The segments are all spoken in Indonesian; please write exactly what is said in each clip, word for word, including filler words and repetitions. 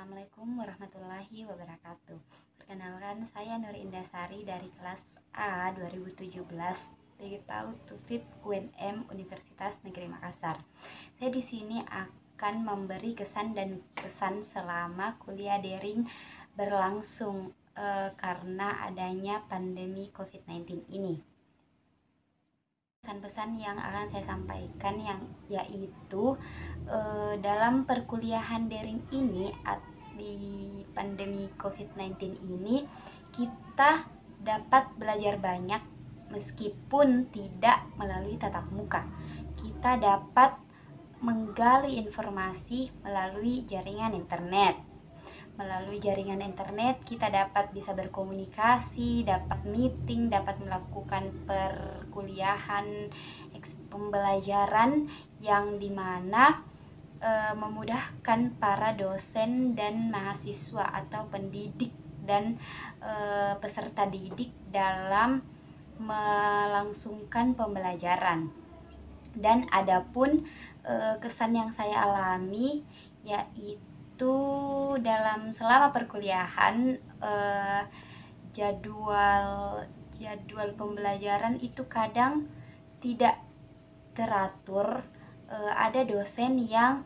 Assalamualaikum warahmatullahi wabarakatuh. Perkenalkan, saya Nur Indasari dari kelas A dua ribu tujuh belas B P A U T U F I P U N M Universitas Negeri Makassar. Saya di sini akan memberi kesan dan pesan selama kuliah daring berlangsung eh, karena adanya pandemi covid sembilan belas ini. Pesan-pesan yang akan saya sampaikan yang yaitu eh, dalam perkuliahan daring ini di pandemi covid sembilan belas ini kita dapat belajar banyak meskipun tidak melalui tatap muka. Kita dapat menggali informasi melalui jaringan internet. Melalui jaringan internet kita dapat bisa berkomunikasi, dapat meeting, dapat melakukan perkuliahan, pembelajaran yang dimana e, memudahkan para dosen dan mahasiswa atau pendidik dan e, peserta didik dalam melangsungkan pembelajaran. Dan adapun e, kesan yang saya alami yaitu itu dalam selama perkuliahan eh, jadwal jadwal pembelajaran itu kadang tidak teratur. Eh, ada dosen yang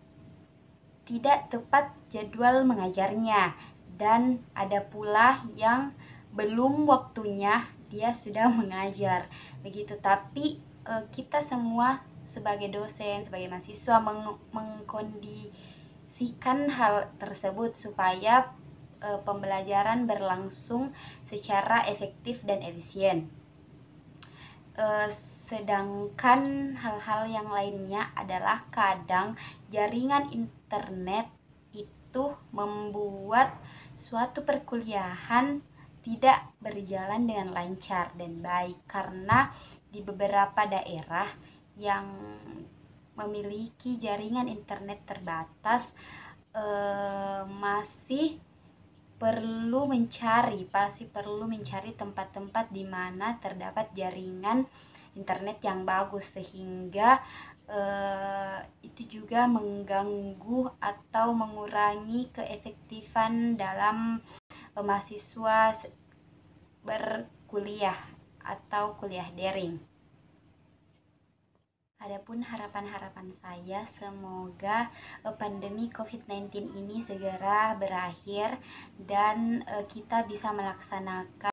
tidak tepat jadwal mengajarnya dan ada pula yang belum waktunya dia sudah mengajar begitu. Tapi eh, kita semua sebagai dosen, sebagai mahasiswa meng mengkondisi sikan hal tersebut supaya e, pembelajaran berlangsung secara efektif dan efisien. E, sedangkan hal-hal yang lainnya adalah kadang jaringan internet itu membuat suatu perkuliahan tidak berjalan dengan lancar dan baik karena di beberapa daerah yang memiliki jaringan internet terbatas eh, masih perlu mencari pasti perlu mencari tempat-tempat di mana terdapat jaringan internet yang bagus sehingga eh, itu juga mengganggu atau mengurangi keefektifan dalam eh, mahasiswa berkuliah atau kuliah daring. Adapun harapan-harapan saya semoga uh, pandemi covid sembilan belas ini segera berakhir dan uh, kita bisa melaksanakan